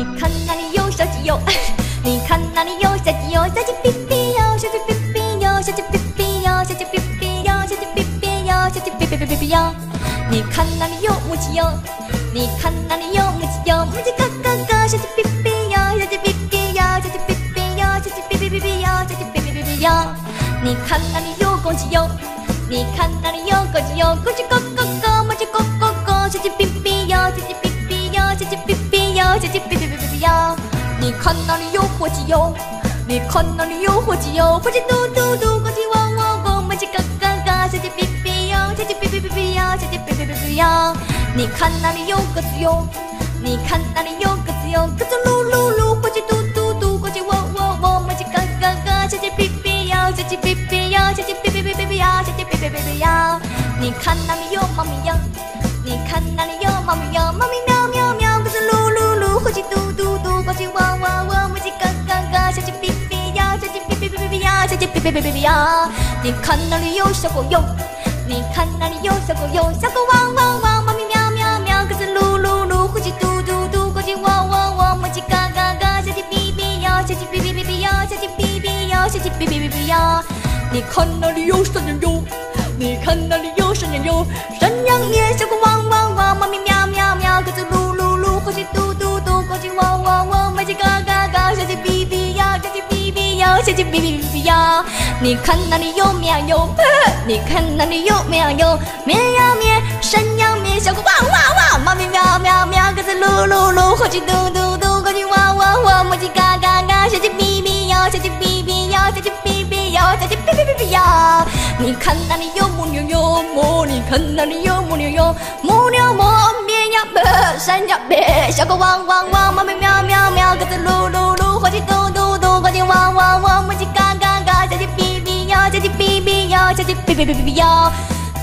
你看那里有小鸡哟，你看那里有小鸡哟，小鸡哔哔哟，小鸡哔哔哟，小鸡哔哔哟，小鸡哔哔哟，小鸡哔哔哟，小鸡哔哔哔哔哔哟。你看那里有母鸡哟，你看那里有母鸡哟，母鸡咯咯咯，小鸡哔哔哟，小鸡哔哔哟，小鸡哔哔哟，小鸡哔哔哔哔哟，小鸡哔哔哔哔哟。你看那里有公鸡哟，你看那里有公鸡哟，公鸡咯咯咯，母鸡咯咯咯，小鸡哔哔哟，小鸡哔哔哟，小鸡哔哔哟，小鸡哔哔哔哔哔哟。你看那里有火鸡哟，你看那里有火鸡哟，火鸡嘟嘟嘟，公鸡汪汪汪，母鸡咯咯咯，小鸡哔哔哟，小鸡哔哔哔哔哟，小鸡哔哔哔哔哟。你看那里有鸽子哟，你看那里有鸽子哟，鸽子噜噜噜，火鸡嘟嘟嘟，公鸡汪汪汪，母鸡咯咯咯，小鸡哔哔哟，小鸡哔哔哟，小鸡哔哔哔哔哔哟，小鸡哔哔哔哔哟。你看那里有猫咪哟，你看那里有猫咪哟，猫咪喵喵喵，鸽子噜噜噜，火鸡嘟嘟嘟，公鸡汪汪汪，母鸡咯咯咯，小鸡哔哔哟，小鸡哔哔哔哔哔哟，小鸡哔哔哔哔哔哟。你看那里有小狗哟，你看那里有小狗哟，小狗汪汪汪，猫咪喵喵喵，鸽子噜噜噜，火鸡嘟嘟嘟，公鸡汪汪汪，母鸡嘎嘎嘎，小鸡哔哔哟，小鸡哔哔哔哔哟，小鸡哔哔哟，小鸡哔哔哔哔哟。你看那里有山羊哟，你看那里有山羊哟，山羊咩，小狗汪汪汪，猫咪喵喵喵，鸽子噜噜噜，火鸡嘟嘟嘟，公鸡汪汪汪，母鸡嘎嘎嘎，小鸡哔哔哟，小鸡哔哔哟，小鸡哔哔哔哔哟。你看那里有绵羊哟，你看那里有绵羊哟，绵羊咩，山羊咩，小狗汪汪汪，猫咪喵喵喵，鸽子噜噜噜，火鸡嘟嘟嘟，公鸡汪汪汪，母鸡嘎嘎嘎，小鸡哔哔哟，小鸡哔哔哟，小鸡哔哔哟，小鸡哔哔哔哔哟。你看那里有母牛哟，你看那里有母牛哟，母牛么，绵羊咩，山羊咩，小狗汪汪汪，猫咪喵喵喵，鸽子噜噜噜，火鸡嘟嘟嘟，公鸡汪汪汪，母鸡嘎嘎嘎，小鸡哔哔哟，小鸡哔哔哟，小鸡哔哔哔哔哔哟。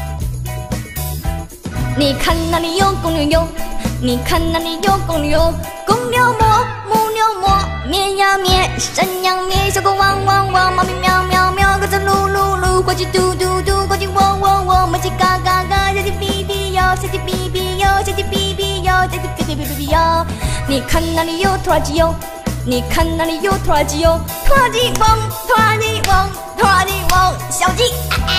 你看那里有公牛哟，你看那里有公牛哟，公牛么，母牛么，绵羊咩，山羊咩，小狗汪汪汪，猫咪喵喵喵，鸽子噜噜噜，火鸡嘟嘟嘟，公鸡汪汪汪，母鸡嘎嘎嘎，小鸡哔哔哟，小鸡哔哔哟，小鸡哔哔哟，小鸡哔哔哔哔哔哟。你看那里有拖拉机哟，你看那里有拖拉机哟，拖拉机汪，拖拉机汪，拖拉机汪，小鸡。